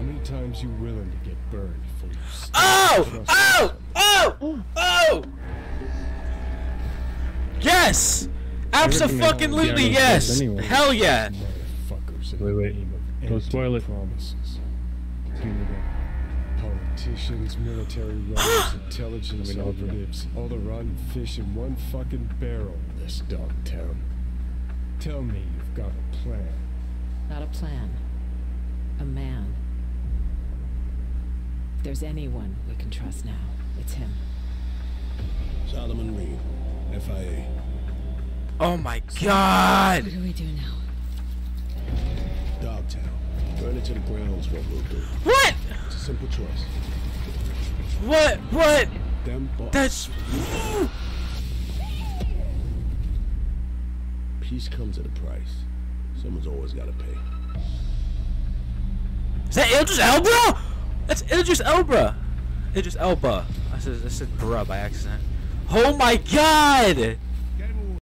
many times you willing to get burned before you stop? Oh! Oh! Oh! Oh! Yes! Abso-fucking-lutely yes! Anyway. Hell yeah! Motherfuckers in Wait, the wait. name of Don't spoil it. promises. Politicians, military runners, intelligence Let me know if you- operatives, all the rotten fish in one fucking barrel in this dog town. Tell me you've got a plan. Not a plan. A man. If there's anyone we can trust now, it's him. Solomon Reed, FIA. Oh my god! What do we do now? Dogtown. Burn it to the ground is what we'll do. What? It's a simple choice. What? What? Them boss. That's... Peace comes at a price. Someone's always got to pay. Is that Idris Elba? That's Idris Elba. Idris Elba. I said bruh by accident. Oh my god!